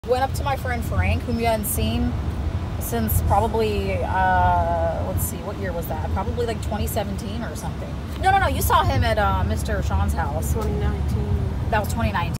Went up to my friend Frank, whom you hadn't seen since probably, let's see, what year was that? Probably like 2017 or something. No, you saw him at Mr. Sean's house. 2019. That was 2019.